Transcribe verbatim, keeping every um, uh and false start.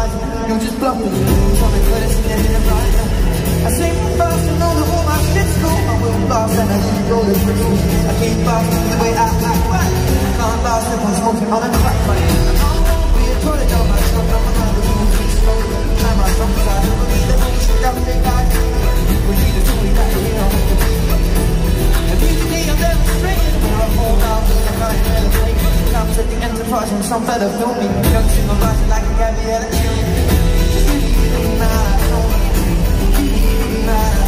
lies. You're just bluffing. Something good is getting it right. I sing fast and know that all my shit's cool. I will blast and I use all the crystals. I keep blasting the way I act right. I can't last if I'm smoking on a crack pipe. I won't be a product of myself. I'm a man who moves too slow. And my songs I don't believe that we should have a guy. We need to do it back here on the beat. And usually I'm demonstrating where I hold out and I'm not in the break. Now I'm taking enterprise and some better film me. Young single rising like a Gabrielle. Just give me the night. Give me the night.